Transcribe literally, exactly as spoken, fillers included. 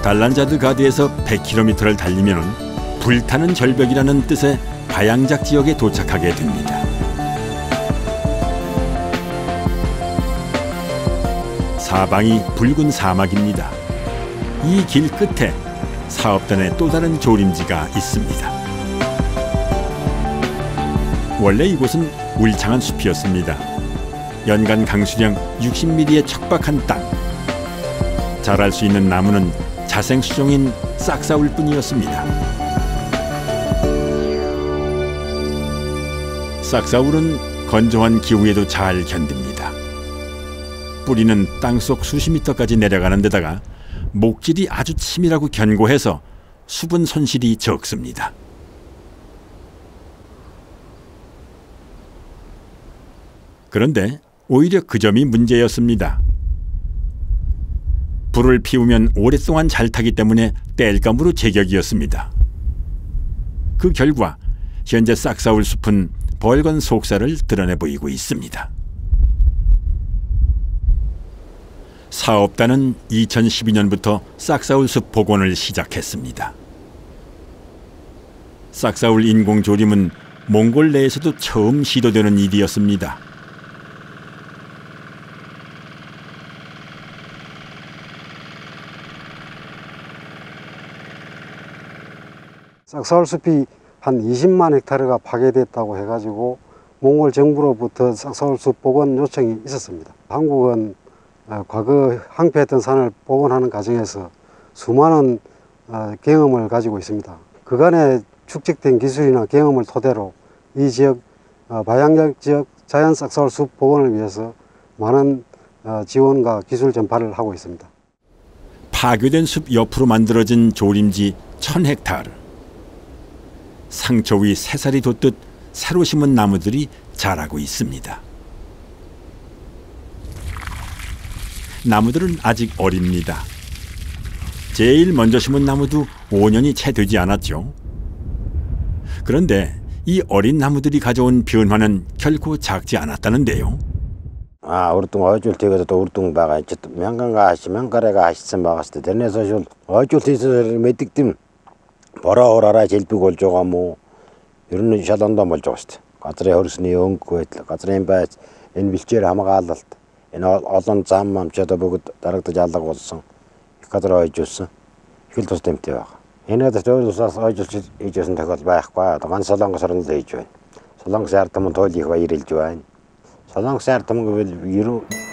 갈란자드 가드에서 백 킬로미터를 달리면 불타는 절벽이라는 뜻의 바양작 지역에 도착하게 됩니다. 사방이 붉은 사막입니다. 이 길 끝에 사업단의 또 다른 조림지가 있습니다. 원래 이곳은 울창한 숲이었습니다. 연간 강수량 육십 밀리미터의 척박한 땅. 자랄 수 있는 나무는 자생수종인 싹사울 뿐이었습니다. 싹사울은 건조한 기후에도 잘 견딥니다. 뿌리는 땅속 수십 미터까지 내려가는 데다가 목질이 아주 치밀하고 견고해서 수분 손실이 적습니다. 그런데 오히려 그 점이 문제였습니다. 불을 피우면 오랫동안 잘 타기 때문에 땔감으로 제격이었습니다. 그 결과 현재 싹사울 숲은 벌건 속살을 드러내 보이고 있습니다. 사업단은 이천십이 년부터 싹사울 숲 복원을 시작했습니다. 싹사울 인공조림은 몽골 내에서도 처음 시도되는 일이었습니다. 싹사울 숲이 한 이십만 헥타르가 파괴됐다고 해가지고 몽골 정부로부터 싹사울 숲 복원 요청이 있었습니다. 한국은 과거 항폐했던 산을 복원하는 과정에서 수많은 경험을 가지고 있습니다. 그간에 축적된 기술이나 경험을 토대로 이 지역 바양작 지역 자연 싹사울 숲 복원을 위해서 많은 지원과 기술 전파를 하고 있습니다. 파괴된 숲 옆으로 만들어진 조림지 천 헥타르. 상처 위 새살이 돋듯 새로 심은 나무들이 자라고 있습니다. 나무들은 아직 어립니다. 제일 먼저 심은 나무도 오 년이 채 되지 않았죠. 그런데 이 어린 나무들이 가져온 변화는 결코 작지 않았다는데요. 아, 우르뚱 어쩔 때가 또 우르뚱 바가 있지. 명강가 하시 명가래가 하시선 바갔을 때 내서 줄 어쩔 때서 메틱팀 보라 오라라 젤피골 조가 뭐 이런 샤단도 뭘 줬어. 가트레 허르스니 온고 했다. 가트레 바 엔빌체를 하마가 알았다. 엔 어떤 잠만 저도 보고 다락도 잘다고 했어. 가트레 어줬어. 필터스 템테와. 얘네들 저도서 어쩔 이제선 되고 봐야 만 살랑 거서는 돼 있죠. 살랑 살타면 돌리고 이럴 줄 아니. 살랑 살타면 그 위로